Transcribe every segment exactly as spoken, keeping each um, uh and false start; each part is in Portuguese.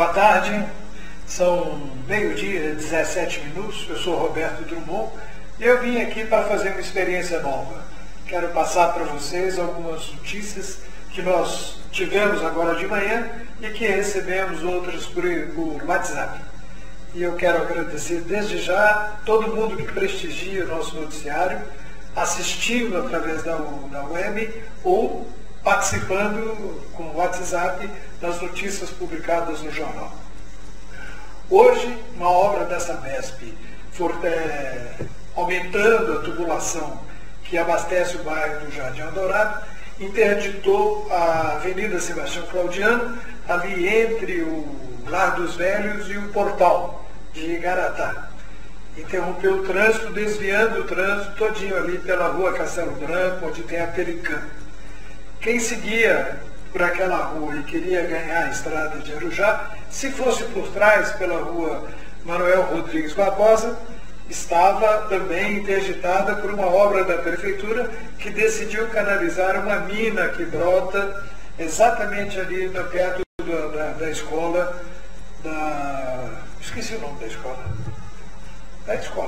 Boa tarde, são meio-dia e dezessete minutos, eu sou Roberto Drummond e eu vim aqui para fazer uma experiência nova. Quero passar para vocês algumas notícias que nós tivemos agora de manhã e que recebemos outras por, por WhatsApp. E eu quero agradecer desde já todo mundo que prestigia o nosso noticiário, assistindo através da, da web ou participando com o WhatsApp das notícias publicadas no jornal. Hoje, uma obra da Sabesp, for, é, aumentando a tubulação que abastece o bairro do Jardim Eldorado, interditou a Avenida Sebastião Claudiano, ali entre o Lar dos Velhos e o Portal de Igaratá. Interrompeu o trânsito, desviando o trânsito todinho ali pela rua Castelo Branco, onde tem a Pericã. Quem seguia por aquela rua e queria ganhar a estrada de Arujá, se fosse por trás pela rua Manuel Rodrigues Barbosa, estava também interditada por uma obra da prefeitura que decidiu canalizar uma mina que brota exatamente ali perto da, da, da escola, da... esqueci o nome da escola. Da escola.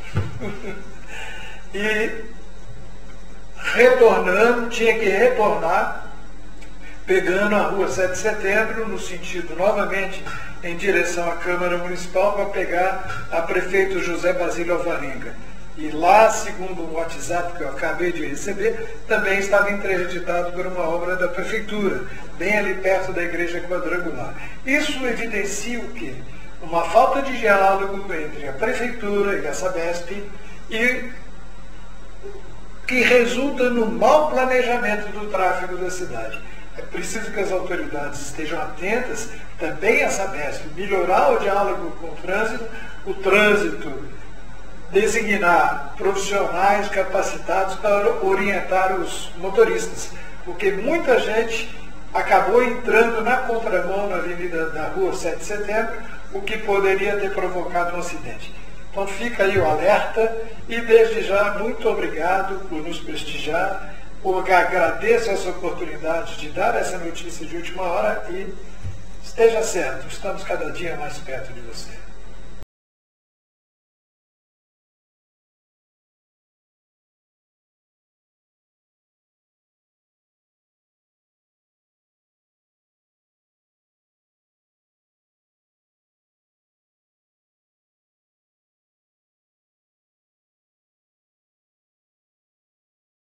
E retornando, tinha que retornar, pegando a rua sete de setembro, no sentido novamente em direção à Câmara Municipal, para pegar a prefeito José Basílio Alvarenga. E lá, segundo o WhatsApp que eu acabei de receber, também estava interditado por uma obra da prefeitura, bem ali perto da igreja quadrangular. Isso evidencia o quê? Uma falta de diálogo entre a prefeitura e a Sabesp e que resulta no mau planejamento do tráfego da cidade. É preciso que as autoridades estejam atentas, também a Sabesp, melhorar o diálogo com o trânsito, o trânsito designar profissionais capacitados para orientar os motoristas, porque muita gente acabou entrando na contramão na avenida da rua sete de setembro, o que poderia ter provocado um acidente. Então fica aí o alerta e desde já muito obrigado por nos prestigiar, porque agradeço essa oportunidade de dar essa notícia de última hora e esteja certo, estamos cada dia mais perto de você.